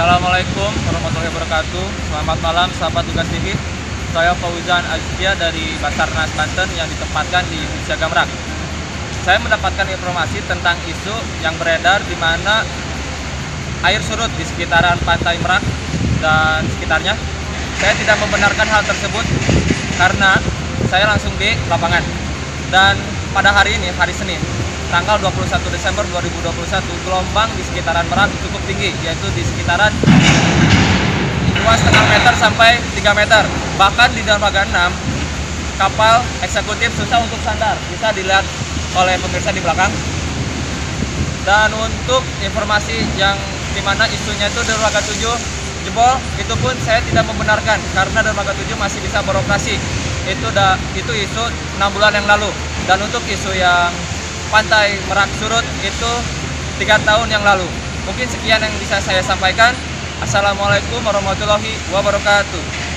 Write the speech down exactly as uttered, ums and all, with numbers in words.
Assalamualaikum warahmatullahi wabarakatuh. Selamat malam sahabat Tugas T V. Saya Fauzan Azkia dari Basarnas Banten yang ditempatkan di Siaga Merak. Saya mendapatkan informasi tentang isu yang beredar di mana air surut di sekitaran pantai Merak dan sekitarnya. Saya tidak membenarkan hal tersebut karena saya langsung di lapangan. Dan pada hari ini, hari Senin, tanggal dua puluh satu Desember dua ribu dua puluh satu, gelombang di sekitaran Merak cukup tinggi, yaitu di sekitaran dua koma lima meter sampai tiga meter. Bahkan di dermaga enam, kapal eksekutif susah untuk sandar, bisa dilihat oleh pemirsa di belakang. Dan untuk informasi yang dimana isunya itu dermaga tujuh jebol, itu pun saya tidak membenarkan karena dermaga tujuh masih bisa beroperasi. Itu da, itu isu enam bulan yang lalu. Dan untuk isu yang pantai Merak surut itu tiga tahun yang lalu. Mungkin sekian yang bisa saya sampaikan. Assalamualaikum warahmatullahi wabarakatuh.